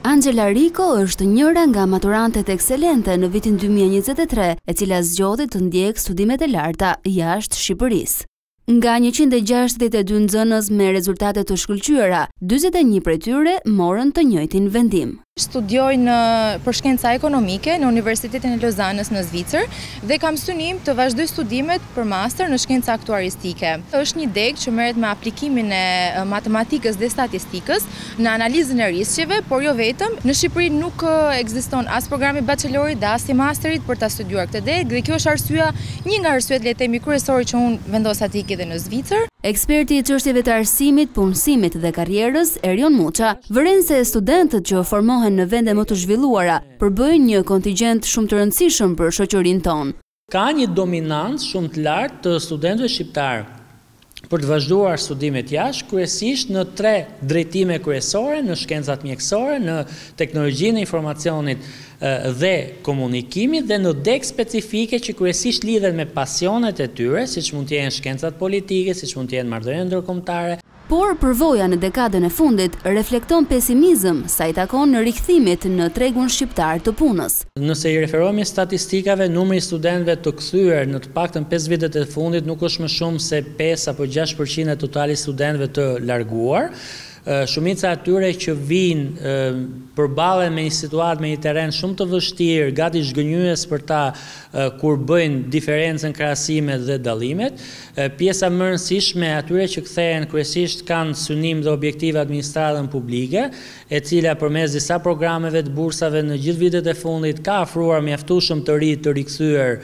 Angela Rico është njëra nga maturantet ekselente në vitin 2023, e cila zgjodhi të ndjekë studimet e larta jashtë Shqipërisë. Nga 162 nxënës me rezultate të shkëlqyera, 41 prej tyre morën të njëjtin vendim. Studioj për shkenca ekonomike në Universitetin e Lozanës në Zvicër dhe kam synim të vazhdoj studimet për master në shkenca aktuaristike. Është një degë që merret me aplikimin e matematikës dhe statistikës në analizën e rrjedhsheve, por jo vetëm. Në Shqipëri nuk ekziston as programi bachelorit dhe as i masterit për ta studiuar këtë degë dhe kjo është arsyeja, një nga arsyet le të themi kryesore që unë vendosa të ikë edhe në Zvicër. Eksperti i çështjeve të arsimit, punësimit dhe karrierës, Erion Muça, vëren se studentët që formohen në vende më të zhvilluara përbëjnë një kontingjent shumë të rëndësishëm për shoqërinë tonë. Ka një dominancë shumë të lartë të studentëve shqiptarë për të vazhduar studimet jashtë, kryesisht në 3 drejtime kryesore, në shkencat mjekësore, në teknologjinë e informacionit dhe komunikimit dhe në degë specifike që kryesisht lidhen me pasionet e tyre, siç mund të jenë shkencat politike, siç mund të jenë marrëdhëniet ndërkombëtare. Por përvoja në dekadën e fundit reflekton pesimizëm sa i takon në rikthimit në tregun shqiptar të punës. Nëse i referohemi statistikave, numri i studentëve të kthyer në të paktën 5 vitet e fundit nuk është më shumë se 5 apo 6% e totalit studentëve të larguar. Shumica atyre që vinë përballen me një situatë, me një terren shumë të vështirë, gati zhgënjyes për ta kur bëjnë diferencën krahasimet dhe dallimet. Pjesa më e rëndësishme e atyre që kthehen kryesisht kanë synim dhe objektive administratën publike, e cila përmes disa programeve të bursave në gjithë vitet e fundit ka ofruar mjaftueshëm të ri të rikthyer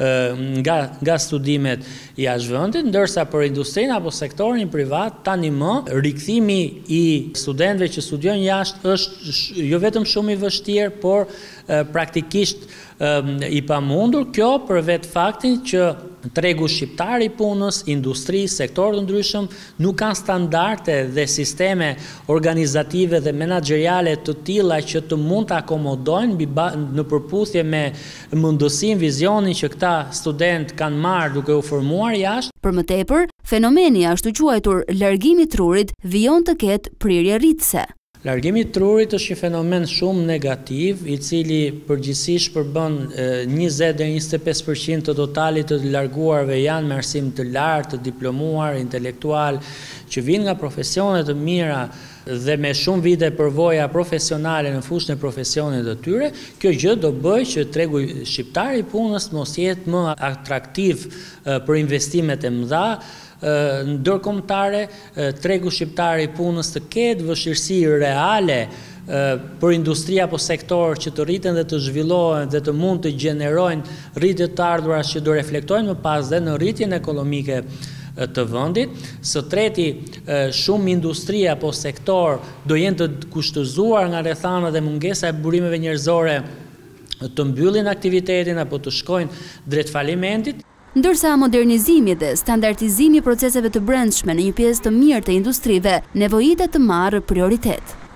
nga studimet jashtë vendit, ndërsa për industrinë apo sektorin privat tani më rikthimi i studentëve që studiojnë jashtë është jo vetëm shumë i vështirë, por praktikisht i pamundur. Kjo për vetë faktin që tregu shqiptar i punës, industri, sektorë të ndryshëm nuk kanë standarde dhe sisteme organizative dhe menaxheriale të tilla që të mund të akomodojnë në përputhje me mundësinë, vizionin që këta student kanë marrë duke u formuar jashtë. Për më tepër, fenomeni ashtu quajtur largimi i trurit vijon të ketë prirje rritëse. Largimi i trurit është një fenomen shumë negativ, i cili përgjithsisht përbën 20-25% të totalit të larguarve janë me arsim të lartë, të diplomuar, intelektual, që vinë nga profesione të mira dhe me shumë vite përvoja profesionale në fushën e profesionit të tyre. Kjo gjë do bëjë që tregu shqiptar i punës mos jetë më atraktiv për investimet e mëdha ndërkombëtare, tregu shqiptar i punës të ketë vështirësi reale për industria apo sektor që të rriten dhe të zhvillohen dhe të mund të gjenerojnë rritje të ardhurat që do reflektojnë më pas dhe në rritjen ekonomike të vendit. Së treti, shumë industri apo sektor do jenë të kushtëzuar nga rrethanat dhe mungesa e burimeve njerëzore të mbyllin aktivitetin apo të shkojnë drejt falimentit. Ndërsa modernizimi dhe standardizimi i proceseve të brendshme në një pjesë të mirë të industrive nevojitet të marrë prioritet.